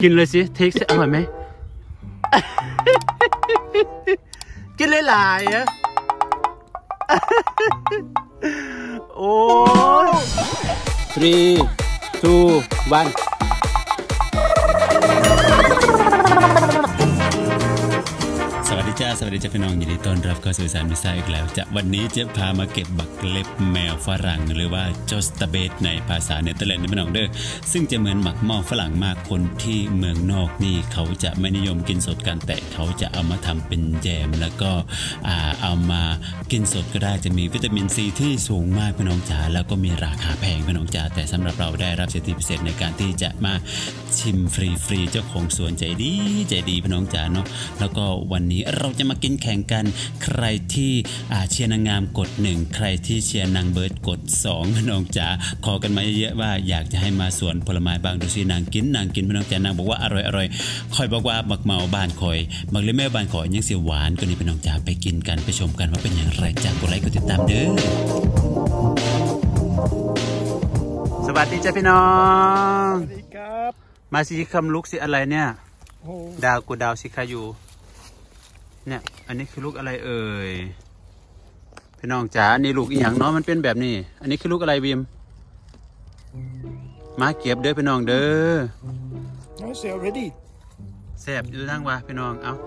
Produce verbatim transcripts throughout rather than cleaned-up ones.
กินเลยสิเทคสิอร่อยไหมกินหลายๆอะโอ้สาม สอง หนึ่งสวัสดีจ้าสวัสดีจ้าพี่น้องยินดีต้อนรับเข้าสู่สารมิซ่าอีกแล้วจะวันนี้จะพามาเก็บบักเล็บแมวฝรั่งหรือว่าจอสตาเบตในภาษาเนเธอร์แลนด์นะพี่น้องเด้อซึ่งจะเหมือนหมักหม้อฝรั่งมากคนที่เมืองนอกนี่เขาจะไม่นิยมกินสดกันแต่เขาจะเอามาทำเป็นแจมแล้วก็เอามากินสดก็ได้จะมีวิตามินซีที่สูงมากพี่น้องจ๋าแล้วก็มีราคาแพงพี่น้องจ๋าแต่สำหรับเราได้รับสิทธิพิเศษในการที่จะมาชิมฟรีๆเจ้าของสวนใจดีใจดีพี่น้องจ๋าเนาะแล้วก็วันนี้เราจะมากินแข่งกันใครที่เชียร์นางงามกดหนึ่งใครที่เชียร์นางเบิร์ดกดสองพี่น้องจ๋าขอกันมาเยอะๆว่าอยากจะให้มาสวนผลไม้บางดูสินางกินนางกินพี่น้องจ๋านางบอกว่าอร่อยอร่อยคอยบอกว่าบักเมาบ้านคอยบักเลี้ยแม่บ้านคอยยังเสียหวานก็นี่พี่น้องจ๋าไปกินกันไปชมกันว่าเป็นอย่างไรจากกดไลค์กดติดตามเด้อสวัสดีจ้าพี่น้องสวัสดีครับมาสิคำลุกสิอะไรเนี่ยดาวกูดาวสิคาอยู่เนี่ยอันนี้คือลูกอะไรเอ่ยพี่น้องจ๋าอันนี้ลูกอีหยังเนาะมันเป็นแบบนี้อันนี้คือลูกอะไรบีมมาเก็บเด้อพี่น้องเด้อ Nice already แซ่บอยู่ทางว่าพี่น้องเอา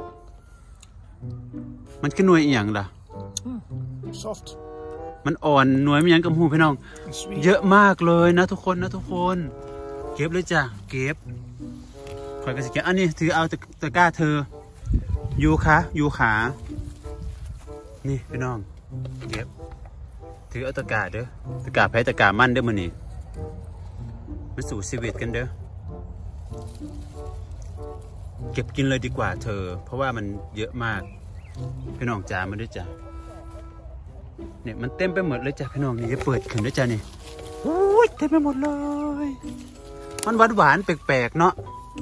มันคือหน่วยอีหยังล่ะ Soft มันอ่อนหน่วยมันยังกับหูพี่น้องเยอะมากเลยนะทุกคนนะทุกคนเก็บเลยจ้ะเก็บคอยกระสิเก็บอันนี้ถือเอาตะกร้าเธอยูขายูขานี่พี่น้องเก็บถือเอาตะกร้าเด้อตะกร้าแพ้ตะกร้ามั่นเด้อมันนี่มันสู่ชีวิตกันเด้อเก็บกินเลยดีกว่าเธอเพราะว่ามันเยอะมากพี่น้องจ๋ามาด้วยจ้ะเนี่ยมันเต็มไปหมดเลยจ้ะพี่น้องนี่จะเปิดขึ้นด้วยจ้ะนี่โอ้ยเต็มไปหมดเลยมันหวานหวานแปลกๆเนาะ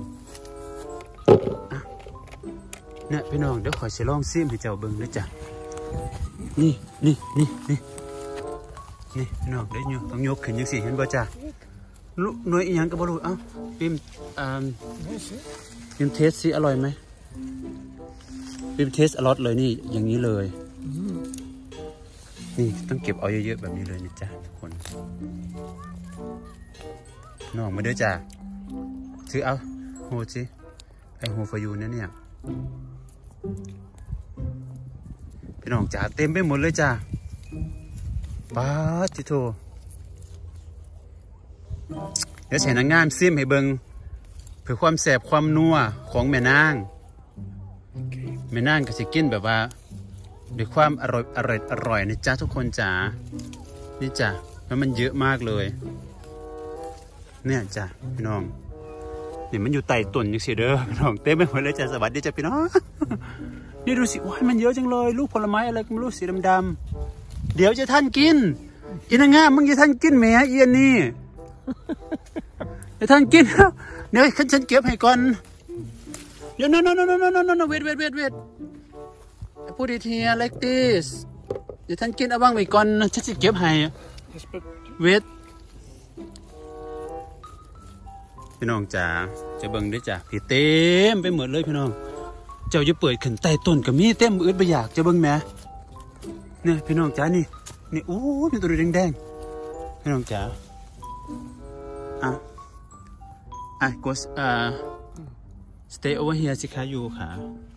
เนี่ยพี่น้องเดี๋ยวขอเชลองซิมให้เจ้าเบิ้งด้วยจ้ะนี่นี่นี่นี่นี่พี่น้องเดี๋ยวต้องยกขึ้นยังสิเห็นบ่จ้ะลูกหน่วยอีหยังกับบลูเอ้าพิมอ่าพิมเทสสิอร่อยไหมพิมเทสอร่อยเลยนี่อย่างนี้เลยนี่ต้องเก็บเอาเยอะๆแบบนี้เลยนะจ๊ะทุกคนน้องมาเด้อจ้ะถือเอาโหสิไอโฮฟายูนั่นเนี่ยพี่น้องจ๋าเต็มไปหมดเลยจ้ะป้าจิโตเดี๋ยวใส่นางงามซิมให้เบิงเพื่อความแสบความนัวของแม่นางแม่นางก็สิกินแบบว่าด้วยความอร่อยอร่อยอร่อยนะจ๊ะทุกคนจ๋านี่จ้ะแล้วมันเยอะมากเลยเนี่ยจ้ะพี่น้องนี่มันอยู่ใต้ต้นยังสิเด้อพี่น้องเต็มไปหมดเลยจ้ะสวัสดีจ้ะพี่น้องนี่ดูสิว้ายมันเยอะจังเลยลูกผลไม้อะไรก็ไม่รู้สีดำๆเดี๋ยวจะท่านกินอินางามึงจะท่านกินแหมเอียนนี่จะท่านกินเดี๋ยวฉันเก็บให้ก่อนเดี๋ยว no no no no no no no wait wait wait wait put it here like this เดี๋ยวท่านกินเอาบ้างไว้ก่อนฉันจะเก็บให้เวทพี่น้องจ๋าจะเบิ่งด้วยจ้ะพี่เต็มไปหมดเลยพี่น้องเจ้าจะเปิดขึ้นใต้ต้นกับมีเต็มมืดไปอยากจะเบิ่งแม่เนี่ยพี่น้องจ๋านี่นี่โอ้มีตัวแดงๆพี่น้องจ๋าอ่ะอ่ะ go อ่า stay over here สิคะอยู่ค่ะ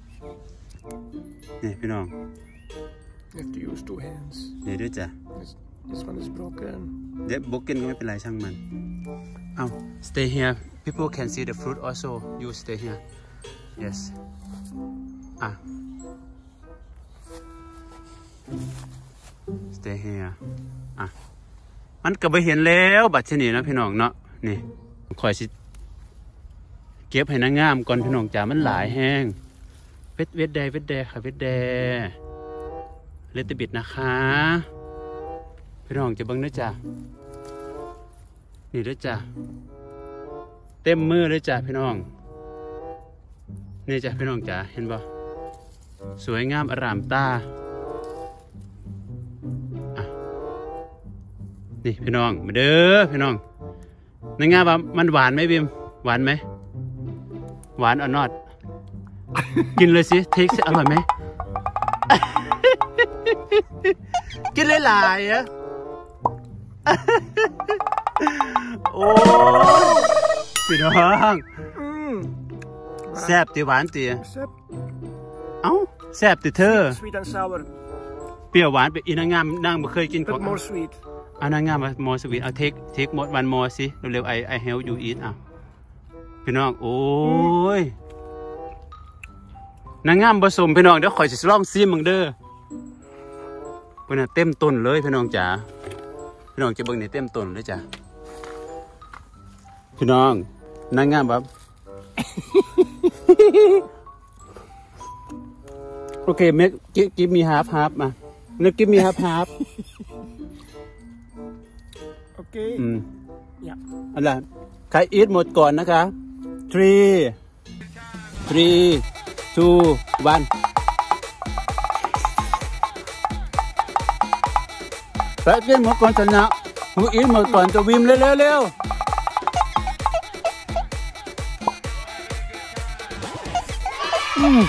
นี่พี่น้อง You have to use two hands เดี๋ยวด้วยจ้ะ This one is broken เดี๋ยว broken ก็ไม่เป็นไรช่างมันเอา stay here people can see the fruit also you stay here yes อ่ะ stay here อ่ะมันก็ไปเห็นแล้วบัดชนีนะพี่น้องเนาะนี่คอยสิเก็บให้นางงามก่อนพี่น้องจ๋ามันหลายแห้งเวทเวทแดเวทแดค่ะเวทแดเลตบิดนะคะพี่น้องจะเบิ่งด้วยจ้ะนี่ด้วยจ้ะเต็มมือเลยจ้ะพี่น้องนี่จ้ะพี่น้องจ๋าเห็นบ่สวยงามอร่ามตานี่พี่น้องมาเด้อพี่น้องนางงามว่ามันหวานไหมบิมหวานไหมหวานอ่อนนอดกินเลยสิเทคสิอร่อยไหม กินหลายๆอ่ะ โอ้พี่น้องแซ่บตีหวานตีเอ้าแซ่บตีเธอ Sweet and sour. เปรี้ยวหวานไปอีนางงามนางไม่เคยกินของ But more sweet. เอานางงามมา more sweet เอาเทคเทคหมดวัน more สิเร็วๆ I I help you eat อ่ะพี่น้องโอ้ยนางงามผสมพี่น้องเดี๋ยวคอยสิลองซิมมึงเด้อเพิ่นน่ะเต็มต้นเลยพี่น้องจ๋าพี่น้องจะเบิ่งในเต็มต้นเลยจ้ะพี่น้องนางงามแบบ โอเค make give me half half มา นึก give me half half Okay. อืม Yeah. อะไรใครอีทหมดก่อนนะคะ three three two one ไปกินหมดก่อนชนะหูอีทหมดก่อนจะวิมเร็วเร็วอืม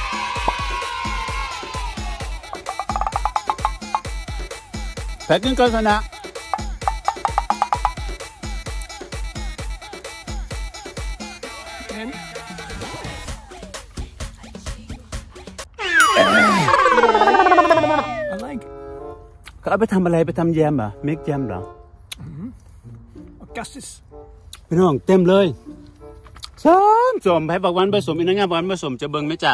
ไปกินก่อนชนะ And I like เขาเอาไปทำอะไรไปทำแยมเหรอเมกแยมเหรอ Augustus. พี่น้องเต็มเลยส้มส้มให้บอกวันผสมอีกนะงานวันผสมจะเบิ่งไหมจ้ะ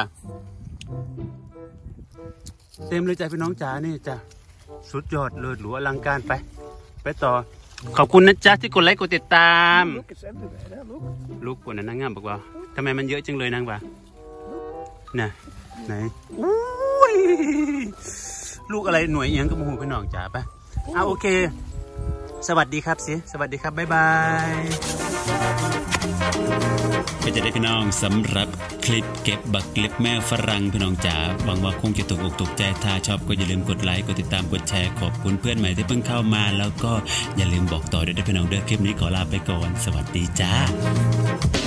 เต็มเลยจ้ะพี่น้องจ๋านี่จ้ะสุดยอดเลิศหรูอลังการไปไปต่อขอบคุณนะจ๊ะที่กดไลค์กดติดตาม Look, it's everywhere. There, look. ลูกคนนั้นนางงามบอกว่าทำไมมันเยอะจังเลยนางวะน่ะไหนอุ้ยลูกอะไรหน่วยเอียงก็มูพี่น้องจ๋าไปอ่ะโอเคสวัสดีครับสิสวัสดีครับบ๊ายบายก็จะได้พี่น้องสำหรับคลิปเก็บบักเล็บแมวฝรั่งพี่น้องจ๋าหวังว่าคงจะถูกอกถูกใจถ้าชอบก็อย่าลืมกดไลค์กดติดตามกดแชร์ขอบคุณเพื่อนใหม่ที่เพิ่งเข้ามาแล้วก็อย่าลืมบอกต่อด้วยนะพี่น้องเด้อคลิปนี้ขอลาไปก่อนสวัสดีจ้า